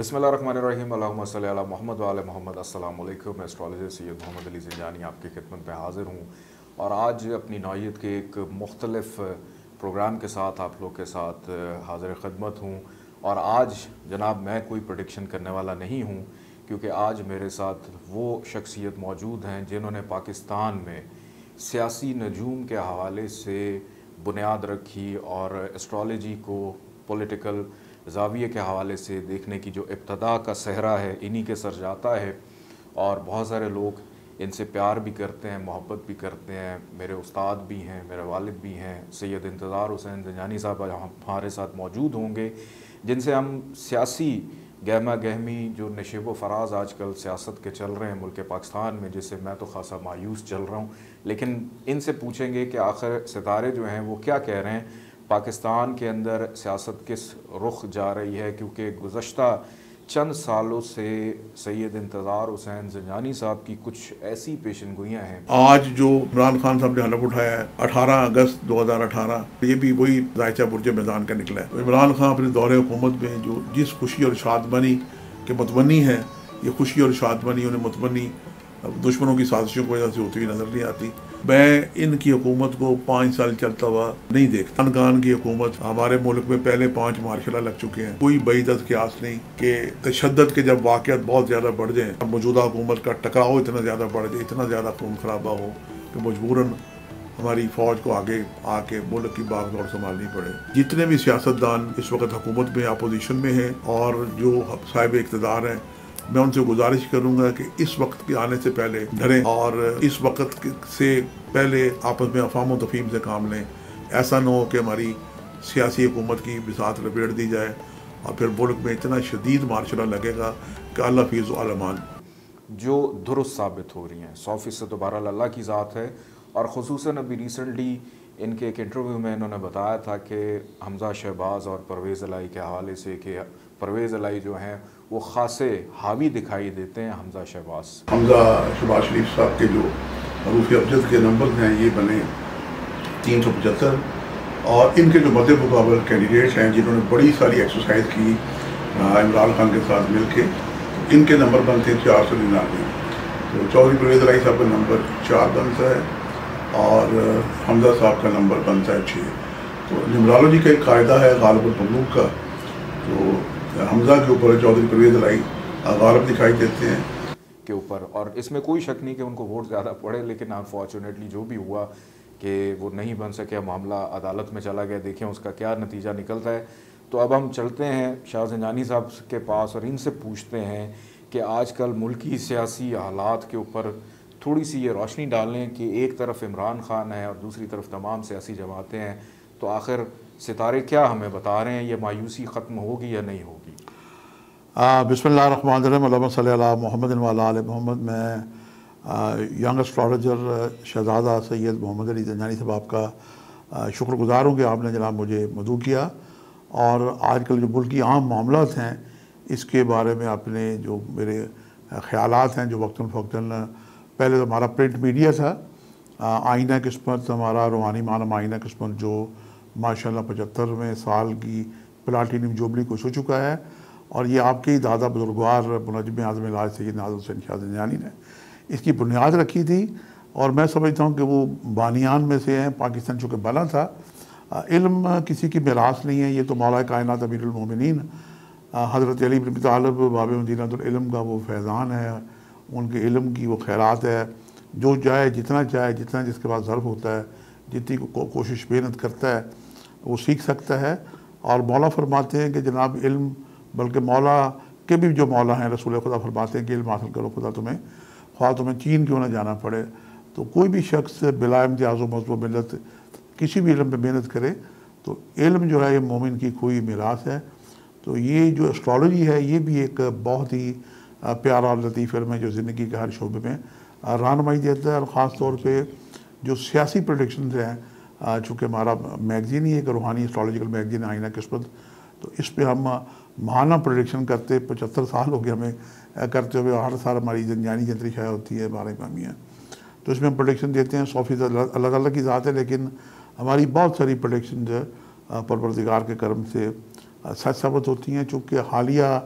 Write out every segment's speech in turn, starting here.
बिस्मिल्लाहिर्रहमानिर्रहीम अल्लाहुम्मा सल्ली अला मुहम्मद व आले मुहम्मद। अस्सलाम वालेकुम। एस्ट्रोलॉजर सैयद मोहम्मद अली ज़िंजानी आपकी खिदमत में हाज़िर हूँ और आज अपनी नौइयत के एक मुख्तलिफ़ प्रोग्राम के साथ आप लोग के साथ हाज़िर खिदमत हूँ। और आज जनाब मैं कोई प्रेडिक्शन करने वाला नहीं हूँ, क्योंकि आज मेरे साथ वो शख्सियत मौजूद हैं जिन्होंने पाकिस्तान में सियासी नजूम के हवाले से बुनियाद रखी और एस्ट्रोलॉजी को पॉलिटिकल ज़ाविये के हवाले से देखने की जो इब्तदा का सहरा है इन्हीं के सर जाता है। और बहुत सारे लोग इनसे प्यार भी करते हैं, मोहब्बत भी करते हैं। मेरे उस्ताद भी हैं, मेरे वालिद भी हैं। सैयद इंतज़ार हुसैन ज़िंजानी साहब हमारे साथ मौजूद होंगे, जिनसे हम सियासी गहमा गहमी जो नशेब व फराज आजकल सियासत के चल रहे हैं मुल्क पाकिस्तान में, जिससे मैं तो खासा मायूस चल रहा हूँ, लेकिन इनसे पूछेंगे कि आखिर सितारे जो हैं वो क्या कह रहे हैं, पाकिस्तान के अंदर सियासत किस रुख जा रही है। क्योंकि गुज़श्ता चंद सालों से सैयद इंतज़ार हुसैन ज़िंजानी साहब की कुछ ऐसी पेशनगोइयाँ हैं। आज जो इमरान खान साहब ने हलफ उठाया है 18 अगस्त 2018, ये भी वही जायचा बुर्ज मैदान का निकला है। तो इमरान खान अपने दौरे हुकूमत में जो जिस खुशी और शादमनी के मुतमनी है, ये खुशी और शादमनी उन्हें मुतमनी दुश्मनों की साजिशों की वजह से होती हुई नजर नहीं आती। मैं इनकी हुकूमत को 5 साल चलता हुआ नहीं देखता। इमरान खान की हुकूमत, हमारे मुल्क में पहले 5 मार्शल लग चुके हैं, कोई बईदत के आस नहीं कि तशद्दुद के जब वाक़यात बहुत ज़्यादा बढ़ जाए और मौजूदा हुकूमत का टकराव इतना ज़्यादा बढ़ जाए, इतना ज़्यादा खून खराबा हो कि मजबूरन हमारी फ़ौज को आगे आके मुल्क की बागडोर संभालनी पड़े। जितने भी सियासतदान इस वक्त हुकूमत में अपोजिशन में हैं और जो साहिब इक़्तिदार हैं, मैं उनसे गुजारिश करूंगा कि इस वक्त के आने से पहले डरें और इस वक्त से पहले आपस में अफ़ाम तफ़हीम से काम लें। ऐसा न हो कि हमारी सियासी हुकूमत की बिसात लपेट दी जाए और फिर मुल्क में इतना शदीद मार्शल लगेगा कि अल्लाह फीज़ अलमान जो दुरुस्त साबित हो रही हैं। 100% तो बहरहाल अल्लाह की ज़ात है। और ख़ुसूसन अभी रिसेंटली इनके एक इंटरव्यू में इन्होंने बताया था कि हमज़ा शहबाज और परवेज़ इलाही के हवाले से कि परवेज़ इलाही जो हैं वो ख़ासे हावी दिखाई देते हैं हमज़ा शहबाज शरीफ साहब के जो रूफ अफजद के नंबर हैं ये बने 375 और इनके जो मद्दे मुकाबल कैंडिडेट्स हैं जिन्होंने बड़ी सारी एक्सरसाइज की इमरान खान के साथ मिल के, इनके नंबर बनते हैं 499। तो चौधरी परवेज़ इलाही साहब का नंबर 4 बनता है और हमज़ा साहब का नंबर बनता है 6। तो न्यूमरोलॉजी का एक कायदा है गालिब मगलूब का, तो हमज़ा के ऊपर चौधरी परवेज़ इलाही गालिब दिखाई देते हैं के ऊपर। और इसमें कोई शक नहीं कि उनको वोट ज़्यादा पड़े, लेकिन अनफॉर्चुनेटली जो भी हुआ कि वो नहीं बन सके, मामला अदालत में चला गया। देखें उसका क्या नतीजा निकलता है। तो अब हम चलते हैं शाह ज़िंजानी साहब के पास और इनसे पूछते हैं कि आजकल मुल्की सियासी हालात के ऊपर थोड़ी सी ये रोशनी डालें कि एक तरफ इमरान खान है और दूसरी तरफ तमाम सियासी जमातें हैं, तो आखिर सितारे क्या हमें बता रहे हैं, ये मायूसी ख़त्म होगी या नहीं होगी। बिस्मिल्लाहिर्रहमानिर्रहीम अल्लाहुम्मा सल्ली अला मुहम्मद व अला आले मुहम्मद। मैं यंग एस्ट्रोलॉजर शहज़ादा सैयद मोहम्मद अली ज़िंजानी साहब का शुक्रगुज़ार हूँ कि आपने जनाब मुझे मदऊ किया और आजकल जो मुल्की आम मामलात हैं इसके बारे में आपने जो मेरे ख़यालात हैं, जो वक्तन फ़वक्तन, पहले तो हमारा प्रिंट मीडिया था, आईना किस्मत, हमारा रूहानी मालूम आईना किस्मत जो माशाल्लाह 75वें साल की प्लाटिनम जुबली को छू चुका है, और ये आपके ही दादा बुजुर्गवार मुनज्जिम आज़म इलाज सैयद नाज़िर हुसैन शाह ज़िंजानी ने इसकी बुनियाद रखी थी। और मैं समझता हूँ कि वो बानियान में से हैं। पाकिस्तान चूँकि बना था, इल्म किसी की मिरास नहीं है, ये तो मौला कायनात अमीरुल मोमिनीन हज़रत अली बिन अबी तालिब बाब मदीनतुल इल्म का वो फैज़ान है, उनके इल्म की वो खैरात है। जो चाहे जितना जिसके पास ज़र्फ़ होता है, जितनी कोशिश मेहनत करता है वो सीख सकता है। और मौला फरमाते हैं कि जनाब इल्म, बल्कि मौला के भी जो मौला हैं रसूल खुदा फरमाते हैं कि इल्म हासिल करो, खुदा तुम्हें ख्वाह तुम्हें चीन क्यों ना जाना पड़े। तो कोई भी शख्स बिला इम्तियाज़ व मज़हब मिलत किसी भी इल्म में मेहनत करे तो इल्म जो है ये मोमिन की कोई मीरास है। तो ये जो एस्ट्रोलॉजी है ये भी एक बहुत ही प्यारा और लतीफ़ इल्म है जो ज़िंदगी के हर शोबे में रहनुमाई देता है। और ख़ास तौर पर जो सियासी प्रेडिक्शन हैं, चूँकि हमारा मैगज़ीन ही एक रूहानी एस्ट्रोलॉजिकल मैगज़ीन है आईना किस्मत, तो इस पर हम माहाना प्रेडिक्शन करते 75 साल हो गए हमें करते हुए। हर साल हमारी ज़िंजानी जंतरी शाया होती है, 12 इमामियाँ, तो इसमें हम प्रेडिक्शन देते हैं। 100% अलग अलग की ज़ात है, लेकिन हमारी बहुत सारी प्रेडिक्शन जो परवरदिगार के करम से सच साबित होती हैं। चूँकि हालिया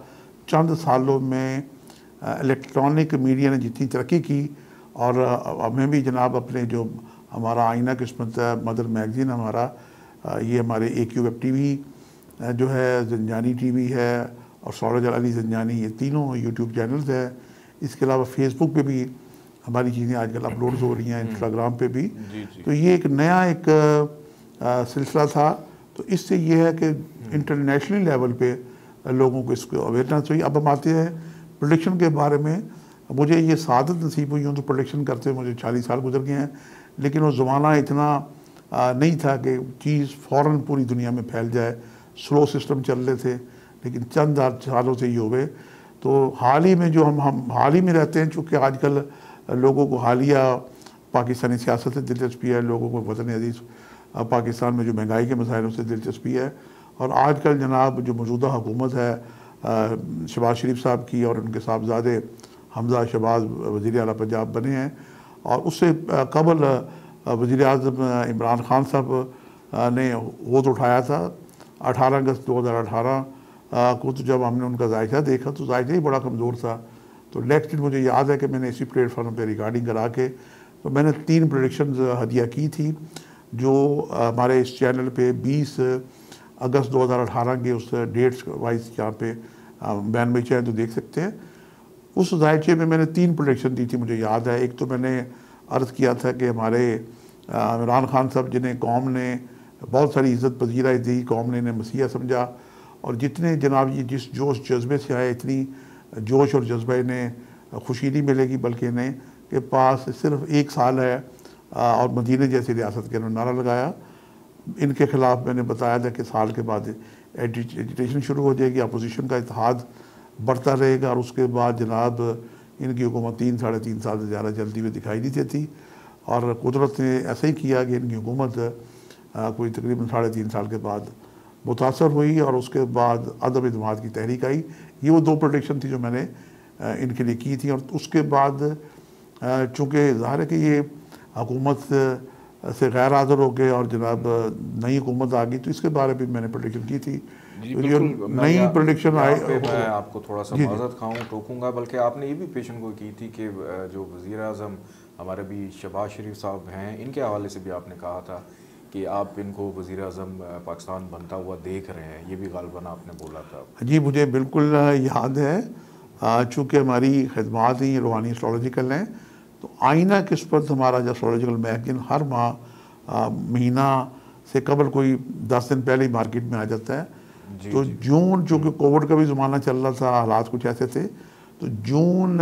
चंद सालों में इलेक्ट्रॉनिक मीडिया ने जितनी तरक्की की, और हमें भी जनाब अपने जो हमारा आईना किस्मत है, मदर मैगज़ीन हमारा, ये हमारे AQ वेब TV जो है, ज़ंजानी TV है, और एस्ट्रोलॉजर अली ज़ंजानी, ये तीनों यूट्यूब चैनल्स हैं। इसके अलावा फेसबुक पे भी हमारी चीज़ें आजकल अपलोड हो रही हैं, इंस्टाग्राम पे भी। तो ये एक नया एक सिलसिला था। तो इससे ये है कि इंटरनेशनल लेवल पे लोगों को इसको अवेयरनेस हुई। अब हम आते हैं प्रोडिक्शन के बारे में। मुझे ये सादत नसीब हुई, यूँ तो प्रोडिक्शन करते मुझे 40 साल गुजर गए हैं, लेकिन वो ज़माना इतना नहीं था कि चीज़ फ़ौरन पूरी दुनिया में फैल जाए। स्लो सिस्टम चल रहे थे, लेकिन चंद सालों से ये हो गए। तो हाल ही में जो हम हाल ही में रहते हैं, चूँकि आजकल लोगों को हालिया पाकिस्तानी सियासत से दिलचस्पी है, लोगों को वतन अजीज़ पाकिस्तान में जो महंगाई के मसाइलों से दिलचस्पी है, और आजकल जनाब जो मौजूदा हुकूमत है शहबाज शरीफ साहब की, और उनके साहबजादे हमजा शहबाज वज़ीर आला पंजाब बने हैं, और उससे कबल वज़ीर आज़म इमरान खान साहब ने वोट उठाया था 18 अगस्त 2018 को। तो जब हमने उनका जायका देखा तो जायका ही बड़ा कमज़ोर था। तो नेक्स्ट दिन मुझे याद है कि मैंने इसी प्लेटफॉर्म पे रिकॉर्डिंग करा के तो मैंने 3 प्रेडिक्शंस हदिया की थी, जो हमारे इस चैनल पे 20 अगस्त 2018 के उस डेट्स वाइज यहाँ पे बैन में चाहें तो देख सकते हैं। उस जायचे में मैंने 3 प्रेडिक्शन दी थी, मुझे याद है। एक तो मैंने अर्ज़ किया था कि हमारे इमरान खान साहब, जिन्हें कौम ने बहुत सारी इज़्ज़त पजीराई दी, कौम ने इन्हें मसीहा समझा, और जितने जनाब ये जिस जोश जज्बे से आए, इतनी जोश और जज्बा इन्हें खुशी नहीं मिलेगी, बल्कि इन्हें के पास सिर्फ 1 साल है और मदीने जैसी रियासत के उन्होंने नारा लगाया। इनके ख़िलाफ़ मैंने बताया था कि साल के बाद एजिटेशन शुरू हो जाएगी, अपोजिशन का इत्तेहाद बढ़ता रहेगा, और उसके बाद जनाब इनकी हुकूमत 3-3.5 साल से ज़्यादा चलती हुई दिखाई नहीं देती। और कुदरत ने ऐसा ही किया कि इनकी हुकूमत कोई तकरीबन 3.5 साल के बाद मुतासर हुई, और उसके बाद अदम इत्तेमाद की तहरीक आई। ये वो 2 प्रेडिक्शन थी जो मैंने इनके लिए की थी। और उसके बाद चूँकि ज़ाहिर है कि ये हुकूमत से गैर हाज़िर हो गए और जनाब नई हुकूमत आ गई, तो इसके बारे में मैंने प्रेडिक्शन की थी। तो नई प्रेडिक्शन आए, मैं आपको थोड़ा सा माज़रत खाऊँ टोकूँगा, बल्कि आपने ये भी पेशन गोई की थी कि जो वज़ीर आज़म हमारे भी शहबाज शरीफ साहब हैं, इनके हवाले से भी आपने कहा था कि आप इनको वज़ीर आज़म पाकिस्तान बनता हुआ देख रहे हैं, ये भी गालबन आपने बोला था। जी, मुझे बिल्कुल याद है। चूँकि हमारी खिदमात ही रूहानी एस्ट्रोलॉजिकल हैं, तो आईना किस्मत हमारा जो एस्ट्रोलॉजिकल मैगज़ीन हर माह महीना से कबल कोई 10 दिन पहले ही मार्केट में आ जाता है। तो जून, चूँकि कोविड का भी ज़माना चल रहा था, हालात कुछ ऐसे थे, तो जून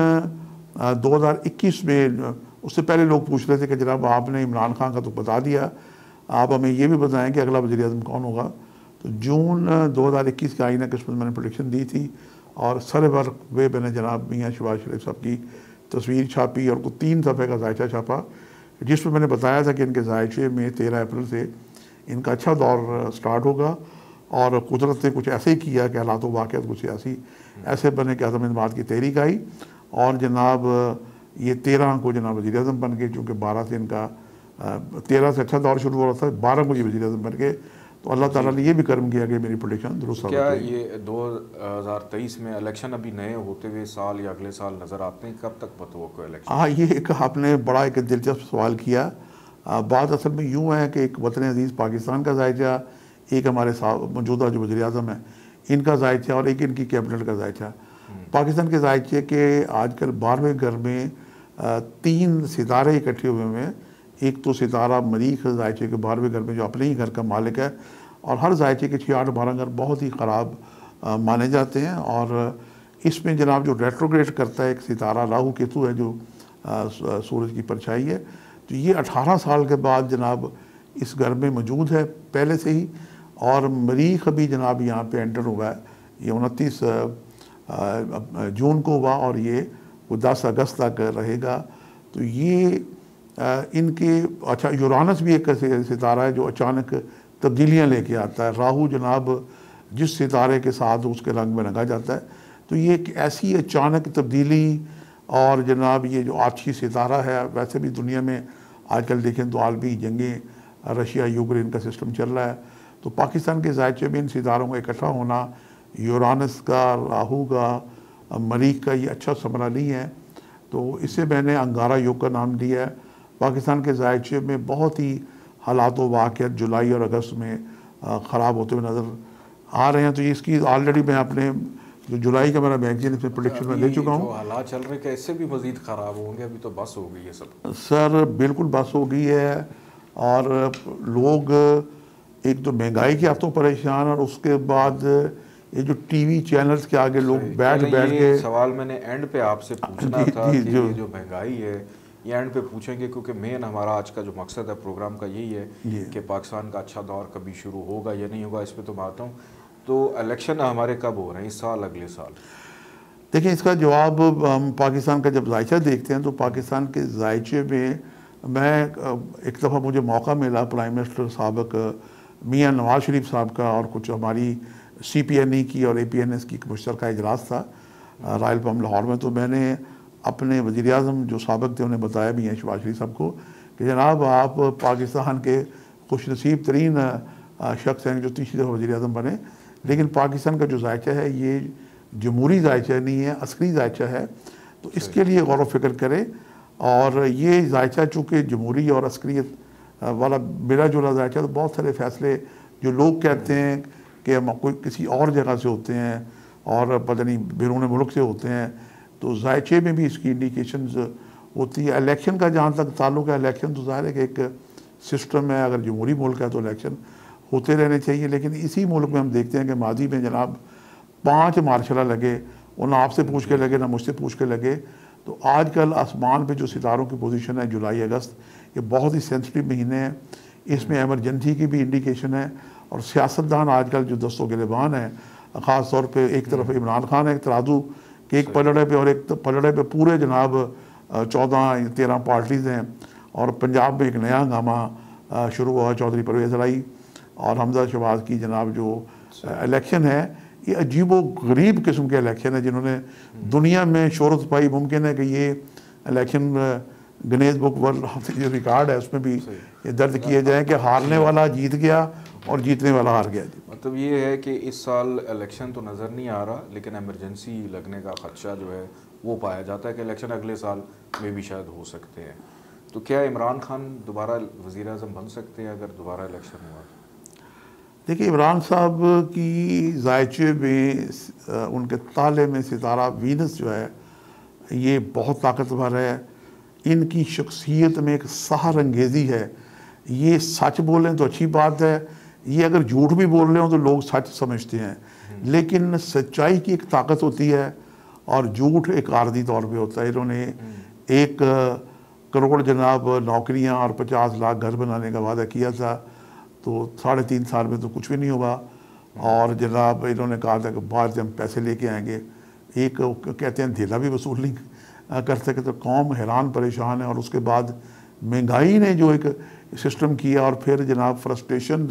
2021 में, उससे पहले लोग पूछ रहे थे कि जनाब आपने इमरान खान का तो बता दिया, आप हमें ये भी बताएं कि अगला वज़ीर आज़म कौन होगा। तो जून 2021 का आईना किस्मत मैंने प्रेडिक्शन दी थी, और सर वर्क वे मैंने जनाब मियाँ शहबाज शरीफ साहब की तस्वीर छापी, और को 3 सफ़े का जायचा छापा, जिसमें मैंने बताया था कि इनके जायचे में 13 अप्रैल से इनका अच्छा दौर स्टार्ट होगा। और कुदरत ने कुछ ऐसे ही किया कि हालात वाक़यात कुछ ऐसे बने कि अदम इत्तेमाद की तहरीक आई, और जनाब ये 13 को जनाब वज़ीर आज़म बन गए। चूँकि 12 से इनका 13 से अच्छा दौर शुरू हो रहा था, 12 को ये वज़ीर आज़म बन गए। तो अल्लाह ताला ने ये भी कर्म किया कि मेरी प्रेडिक्शन दुरुस्त। क्या ये 2023 में इलेक्शन अभी नए होते हुए साल या अगले साल नज़र आते हैं, कब तक मतवक्को इलेक्शन? हाँ, ये एक आपने बड़ा एक दिलचस्प सवाल किया। बात असल में यूँ है कि एक वतन अजीज़ पाकिस्तान का जायचा, एक हमारे मौजूदा जो वज़ीर आज़म है इनका जायचा, और एक इनकी कैबिनेट का जायचा। पाकिस्तान के जायचे के आजकल 12वें घर में 3 सितारे इकट्ठे हुए हैं। एक तो सितारा मरीख जायचे के 12वें घर में, जो अपने ही घर का मालिक है, और हर जायचे के 6-8-12 घर बहुत ही ख़राब माने जाते हैं। और इसमें जनाब जो रेट्रोग्रेड करता है एक सितारा राहु केतु है, जो सूरज की परछाई है। तो ये 18 साल के बाद जनाब इस घर में मौजूद है पहले से ही, और मरीख अभी जनाब यहाँ पे एंटर हुआ है। ये 29 जून को हुआ, और ये 10 अगस्त तक रहेगा। तो ये इनके अच्छा यूरानस भी एक सितारा है जो अचानक तब्दीलियाँ लेके आता है। राहु जनाब जिस सितारे के साथ उसके रंग में रंगा जाता है। तो ये एक ऐसी अचानक तब्दीली, और जनाब ये जो आछी सितारा है, वैसे भी दुनिया में आजकल देखें तो आलमी जंगें, रशिया यूक्रेन का सिस्टम चल रहा है। तो पाकिस्तान के जायचे में इन सितारों का इकट्ठा होना, यूरानस का, राहु का, मरीख का ये अच्छा समरा नहीं है, तो इसे मैंने अंगारा योग का नाम दिया है। पाकिस्तान के जायचे में बहुत ही हालात व वाक़यात जुलाई और अगस्त में ख़राब होते हुए नज़र आ रहे हैं। तो इसकी ऑलरेडी मैं अपने जो जुलाई का मेरा मैगजीन इसमें प्रेडिक्शन में दे चुका हूँ। हालात चल रहे इससे भी मज़ीद ख़राब होंगे, अभी तो बस हो गई है सब। सर बिल्कुल बस हो गई है, और लोग एक तो महंगाई के हाथों परेशान, और उसके बाद ये जो टीवी चैनल्स के आगे लोग बैठ के, सवाल मैंने एंड पे आपसे पूछना था कि ये जो महंगाई है ये एंड पे पूछेंगे, क्योंकि मेन हमारा आज का जो मकसद है प्रोग्राम का यही है कि पाकिस्तान का अच्छा दौर कभी शुरू होगा या नहीं होगा, इस पर तो मैं आता हूँ। तो इलेक्शन हमारे कब हो रहे हैं, इस साल अगले साल? देखिए इसका जवाब हम पाकिस्तान का जब जायचा देखते हैं तो पाकिस्तान के जायचे में मैं एक दफ़ा मुझे मौका मिला प्राइम मिनिस्टर साबिक मियां नवाज शरीफ साहब का और कुछ हमारी CPNE की और APNS की मुश्तरका इजलास था रॉयल पम लाहौर में। तो मैंने अपने वज़ीर आज़म जो साबिक थे उन्हें बताया मियां शहबाज शरीफ साहब को कि जनाब आप पाकिस्तान के खुशनसीब तरीन शख्स हैं जो तीसरी दफ़ा वज़ीर आज़म बने, लेकिन पाकिस्तान का जो जायचा है ये जमहूरी जायचा नहीं है, अस्करी जायचा है। तो इसके लिए गौर व फिक्र करें, और ये जायचा चूँकि जमहूरी और अस्करियत वाला मिला जुला जायचा, तो बहुत सारे फैसले जो लोग कहते हैं कि हम कोई किसी और जगह से होते हैं और पता नहीं बैरून मुल्क से होते हैं, तो जायचे में भी इसकी इंडिकेशंस होती है। इलेक्शन का जहाँ तक ताल्लुक़ है, इलेक्शन तो ज़ाहिर है कि एक सिस्टम है, अगर जमहूरी मुल्क है तो इलेक्शन होते रहने चाहिए। लेकिन इसी मुल्क में हम देखते हैं कि माजी में जनाब 5 मार्शल लगे, और ना आपसे पूछ के लगे ना मुझसे पूछ के लगे। तो आजकल आसमान पे जो सितारों की पोजीशन है जुलाई अगस्त, ये बहुत ही सेंसिटिव महीने हैं, इसमें एमरजेंसी की भी इंडिकेशन है। और सियासतदान आजकल जो दस्तों गिरबान है, ख़ास तौर पे एक तरफ इमरान खान है एक तराजू के एक पलड़े पे, और एक पलड़े पे पूरे जनाब 14-13 पार्टीज़ हैं। और पंजाब में एक नया हंगामा शुरू हुआ, चौधरी परवेज़ इलाही और हमजा शहबाज की जनाब जो इलेक्शन है, ये अजीब व गरीब किस्म के इलेक्शन है जिन्होंने दुनिया में शोहरत पाई। मुमकिन है कि ये इलेक्शन गिनीज बुक वर्ल्ड जो रिकॉर्ड है उसमें भी ये दर्ज किए जाए कि हारने वाला जीत गया और जीतने वाला हार गया। मतलब ये है कि इस साल इलेक्शन तो नज़र नहीं आ रहा, लेकिन एमरजेंसी लगने का खदशा जो है वो पाया जाता है कि इलेक्शन अगले साल में भी शायद हो सकते हैं। तो क्या इमरान खान दोबारा वज़ीर आज़म बन सकते हैं अगर दोबारा इलेक्शन हुआ? देखिए इमरान साहब की जायचे में उनके ताले में सितारा वीनस जो है ये बहुत ताकतवर है। इनकी शख्सियत में एक सहर अंगेज़ी है। ये सच बोलें तो अच्छी बात है, ये अगर झूठ भी बोल रहे हो तो लोग सच समझते हैं, लेकिन सच्चाई की एक ताकत होती है और झूठ एक आर्जी तौर पे होता है। इन्होंने 1 करोड़ जनाब नौकरियां और 50 लाख घर बनाने का वादा किया था, तो 3.5 साल में तो कुछ भी नहीं हुआ। और जनाब इन्होंने कहा था कि बाहर से हम पैसे लेके आएंगे, एक कहते हैं धेला भी वसूल नहीं कर सके। तो कौम हैरान परेशान है। और उसके बाद महंगाई ने जो एक सिस्टम किया, और फिर जनाब फ्रस्ट्रेशन,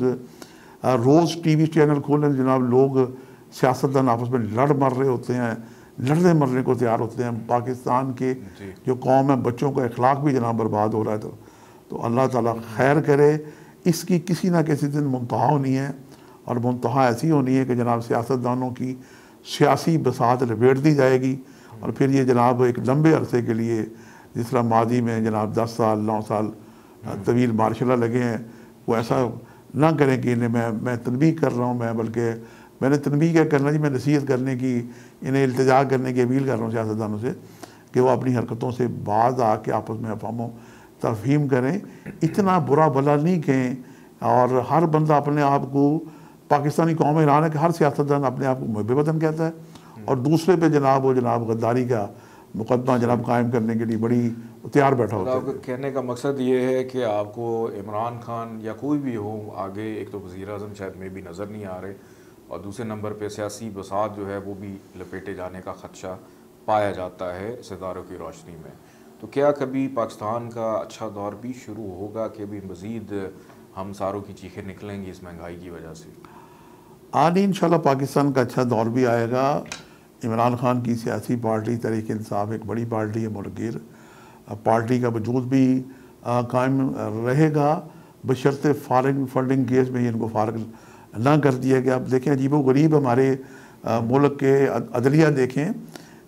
रोज़ टीवी चैनल खोलें जनाब लोग सियासतदान आपस में लड़ मर रहे होते हैं, लड़ने मरने को तैयार होते हैं। पाकिस्तान के जो कौम है, बच्चों का अखलाक भी जनाब बर्बाद हो रहा है। तो अल्लाह ताला खैर करे। इसकी किसी ना किसी दिन मुंतहा होनी है, और मुंतहा ऐसी होनी है कि जनाब सियासतदानों की सियासी बसात लपेट दी जाएगी, और फिर ये जनाब एक लंबे अरसे के लिए, जिस तरह माजी में जनाब 10 साल 9 साल तवील मार्शल लगे हैं, वो ऐसा ना करें कि इन्हें मैं तनबीह कर रहा हूँ, मैं बल्कि मैंने तनबीह क्या करना जी, मैं नसीहत करने की, इन्हें इल्तिजा करने की अपील कर रहा हूँ सियासतदानों से कि वो अपनी हरकतों से बाज आके आपस में अफवाहों तफहीम करें। इतना बुरा भला नहीं कहें, और हर बंदा अपने आप को, पाकिस्तानी कौम हैरान है कि हर सियासतदान अपने आप को मुहब्बे वतन कहता है, और दूसरे पे जनाब गद्दारी का मुकदमा जनाब कायम करने के लिए बड़ी तैयार बैठा होता है। आपका कहने का मकसद ये है कि आपको इमरान खान या कोई भी हो आगे, एक तो वज़ीर आज़म शायद में भी नज़र नहीं आ रहे, और दूसरे नंबर पे सियासी बसात जो है वो भी लपेटे जाने का खदशा पाया जाता है सितारों की रोशनी में। तो क्या कभी पाकिस्तान का अच्छा दौर भी शुरू होगा कि अभी मज़ीद हम सारों की चीखें निकलेंगी इस महंगाई की वजह से? आने इंशाल्लाह पाकिस्तान का अच्छा दौर भी आएगा। इमरान खान की सियासी पार्टी तहरीक इंसाफ एक बड़ी पार्टी है, मुल्कगीर पार्टी का वजूद भी कायम रहेगा, बशर्ते फॉरेन फंडिंग केस में इनको फारग ना कर दिया गया। अब देखें अजीब व गरीब हमारे मुल्क के अदलिया देखें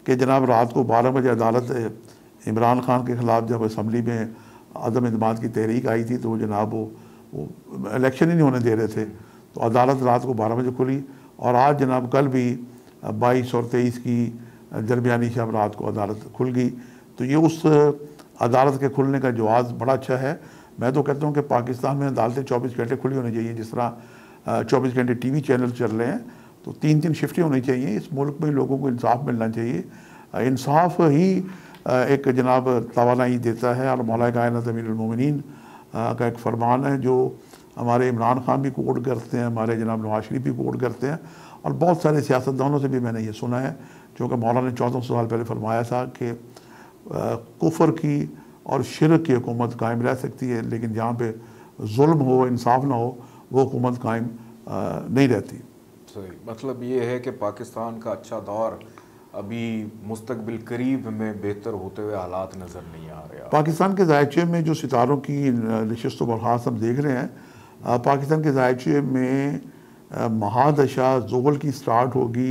कि जनाब रात को 12 बजे अदालत इमरान खान के ख़िलाफ़ जब असम्बली में अदम इत्मीनान की तहरीक आई थी तो वो जनाब वो इलेक्शन ही नहीं होने दे रहे थे, तो अदालत रात को 12 बजे खुली। और आज जनाब कल भी 22 और 23 की दरमियानी शब रात को अदालत खुल गई। तो ये उस अदालत के खुलने का जवाब बड़ा अच्छा है। मैं तो कहता हूँ कि पाकिस्तान में अदालतें 24 घंटे खुली होनी चाहिए, जिस तरह 24 घंटे टीवी चैनल चल रहे हैं, तो 3-3 शिफ्टें होनी चाहिए। इस मुल्क में लोगों को इंसाफ मिलना चाहिए। इंसाफ ही एक जनाब तवानाई देता है। और मौला कायनात अमीरुल मोमिनीन का एक फरमान है जो हमारे इमरान खान भी कोट करते हैं, हमारे जनाब नवाज शरीफ भी कोट करते हैं, और बहुत सारे सियासतदानों से भी मैंने ये सुना है, क्योंकि मौला ने 1400 साल पहले फरमाया था कि कुफर की और शिरक की हुकूमत कायम रह सकती है, लेकिन जहाँ पे जुल्म हो, इंसाफ ना हो, वो हुकूमत कायम नहीं रहती। सही, मतलब ये है कि पाकिस्तान का अच्छा दौर अभी मुस्तकबिल करीब में बेहतर होते हुए हालात नज़र नहीं आ रहे। पाकिस्तान के जायचे में जो सितारों की नशिस्त बर्खास्त हम देख रहे हैं, पाकिस्तान के जायचे में महादशा ज़ोहल की स्टार्ट होगी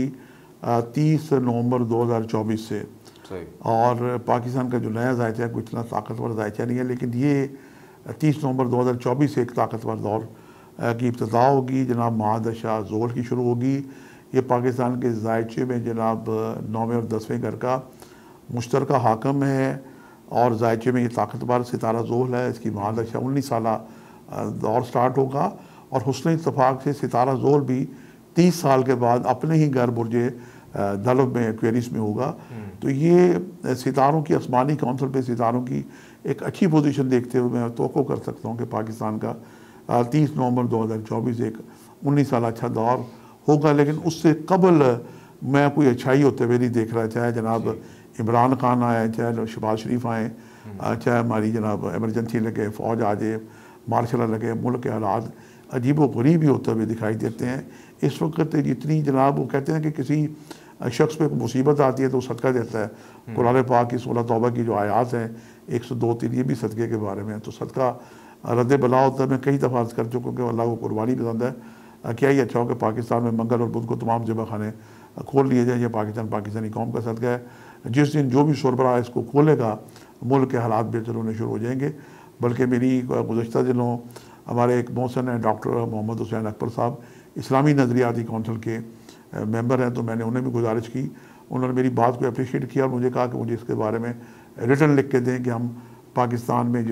30 नवंबर 2024 से। सही। और पाकिस्तान का जो नया जायचा है कोई इतना ताकतवर जायचा नहीं है, लेकिन ये 30 नवंबर 2024 से एक ताकतवर दौर की इब्तिदा होगी। जनाब महादशा ज़ोहल की शुरू होगी। ये पाकिस्तान के जायचे में जनाब 9वें और 10वें घर का मुश्तरका हाकम है, और जायचे में ये ताकतवर सितारा ज़ोहल है। इसकी महादशा 19 साल दौर स्टार्ट होगा, और हुस्न इत्तफाक से सितारा ज़ोहल भी 30 साल के बाद अपने ही घर बुर्जे दलब में एक्वेरियस में होगा। तो ये सितारों की आसमानी काउंसिल पे सितारों की एक अच्छी पोजीशन देखते हुए मैं तवक्को कर सकता हूँ कि पाकिस्तान का 30 नवंबर 2024 एक 19 साल अच्छा दौर होगा। लेकिन उससे कबल मैं कोई अच्छाई होते हुए नहीं देख रहा, चाहे जनाब इमरान खान आए, चाहे शहबाज शरीफ आए, चाहे हमारी जनाब एमरजेंसी लगे, फ़ौज आ जाए, मार्शल लगे, मुल्क के हालात अजीब व गरीब ही होते हुए दिखाई देते हैं। इस वक्त जितनी जनाब वो कहते हैं कि किसी शख्स पे मुसीबत आती है तो सदका देता है। कुरान पाक की 16 तौबा की जो आयात हैं 102-3 ये भी सदक़े के बारे में। तो सदका रद्द बला होता है। मैं कई दफ़ा अर्ज़ कर चुका हूँ कि अल्लाह को कुर्बानी पसंद है। क्या ही अच्छा हो कि पाकिस्तान में मंगल और बुध को तमाम ज़िबा खाने खोल लिए जाए। ये पाकिस्तानी कौम का सदका है। जिस दिन जो भी सरबराह इसको खोलेगा मुल्क के हालात बेहतर होने शुरू हो जाएंगे। बल्कि मेरी गुज़श्ता दिनों हमारे एक मोहसन हैं डॉक्टर मोहम्मद हुसैन अकबर साहब, इस्लामी नज़रियाती कौंसिल के मेंबर हैं, तो मैंने उन्हें भी गुजारिश की। उन्होंने मेरी बात को अप्रिशिएट किया और मुझे कहा कि मुझे इसके बारे में रिटर्न लिख के दें कि हम पाकिस्तान में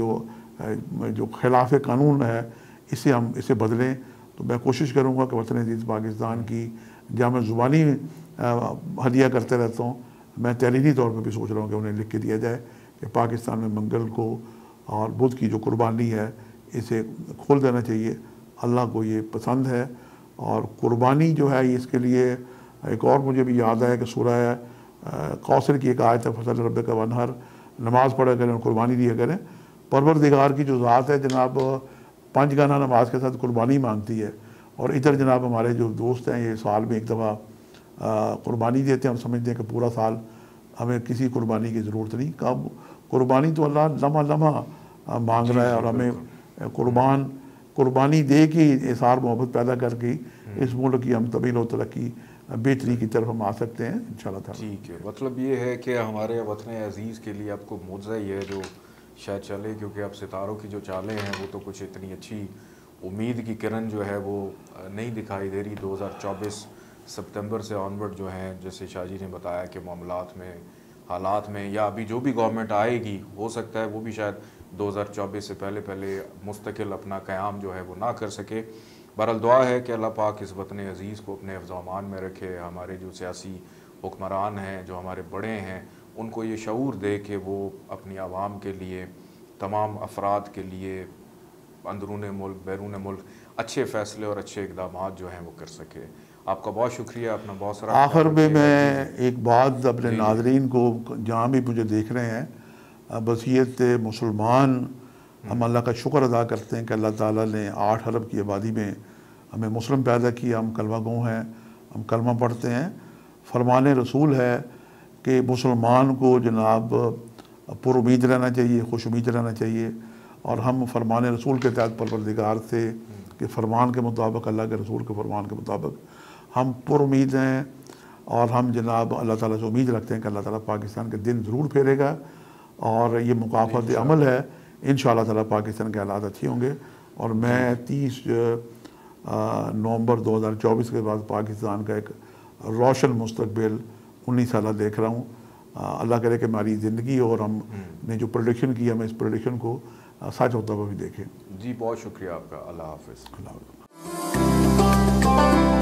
जो खिलाफ कानून है इसे बदलें। तो मैं कोशिश करूँगा कि वतन अज़ीज़ पाकिस्तान की जहाँ मैं ज़ुबानी हदिया करते रहता हूँ, मैं तहरीरी तौर पर भी सोच रहा हूँ कि उन्हें लिख के दिया जाए कि पाकिस्तान में मंगल को और बुध की जो कुर्बानी है इसे खोल देना चाहिए। अल्लाह को ये पसंद है, और कुर्बानी जो है इसके लिए एक और मुझे भी याद है कि सूरह कौसर की एक आयत है, फसल रब का वनहर, नमाज़ पढ़ा करें और कुर्बानी दिया करें। परवरदिगार की जो ज़ात है जनाब 5 गाना नमाज के साथ कुर्बानी मांगती है। और इधर जनाब हमारे जो दोस्त हैं ये साल में एक दफ़ा कुर्बानी देते हैं। हम समझते हैं कि पूरा साल हमें किसी कुर्बानी की ज़रूरत नहीं। कब कुर्बानी तो अल्लाह लम्हा लम्हा मांग रहा है, और हमें कुर्बानी दे के इज़हार मोहब्बत पैदा करके इस मुल्क की हम तमील और तरक्की बेहतरी की तरफ हम आ सकते हैं इंशाल्लाह ताला। ठीक है, मतलब ये है कि हमारे वतन अज़ीज़ के लिए आपको मुआवजा ही है जो शायद चले, क्योंकि अब सितारों की जो चालें हैं वो तो कुछ इतनी अच्छी उम्मीद की किरण जो है वो नहीं दिखाई दे रही। 2024 सितंबर से ऑनवर्ड जो हैं, जैसे शाहजी ने बताया कि मामलात में, हालात में, या अभी जो भी गवर्नमेंट आएगी हो सकता है वो भी शायद 2024 से पहले मुस्तकिल अपना क़याम जो है वो ना कर सके। बहरहाल दुआ है कि अल्लाह पाक इस वतन अज़ीज़ को अपने हिफ्ज़ व अमान में रखे। हमारे जो सियासी हुक्मरान हैं, जो हमारे बड़े हैं, उनको ये शऊर दे कि वो अपनी आवाम के लिए, तमाम अफराद के लिए अंदरून मुल्क बैरून मुल्क अच्छे फ़ैसले और अच्छे इक़दाम जो हैं वो कर सके। आपका बहुत शुक्रिया, अपना बहुत सारा। आखिर में मैं एक बात अपने नाज़रीन को जहाँ भी मुझे देख रहे हैं, बसीयत मुसलमान हम अल्लाह का शुक्र अदा करते हैं कि अल्लाह ताला ने 8 अरब की आबादी में हमें मुस्लिम पैदा किया। हम कलमा गो हैं, हम कलमा पढ़ते हैं। फरमान रसूल है कि मुसलमान को जनाब पुरुमीद रहना चाहिए, खुश उम्मीद रहना चाहिए। और हम फरमान रसूल के तहत परवरदिगार से कि फ़रमान के मुताबिक, अल्लाह के रसूल के फ़रमान के मुताबिक हम पुरुमीद हैं। और हम जनाब अल्लाह ताला से उम्मीद रखते हैं कि अल्लाह ताला पाकिस्तान के दिन ज़रूर फेरेगा और ये मुकाफ़ात अमल है। इंशाअल्लाह ताला पाकिस्तान के हालात अच्छे होंगे और मैं 30 नवंबर 2024 के बाद पाकिस्तान का एक रोशन मुस्तकबिल 19 साल देख रहा हूँ। अल्लाह करे कि हमारी ज़िंदगी और हमने जो प्रोडिक्शन की हम इस प्रोडिक्शन को सच होता हुआ भी देखें। जी बहुत शुक्रिया आपका। अल्लाह हाफ़िज़। अल्लाह हाफ़िज़।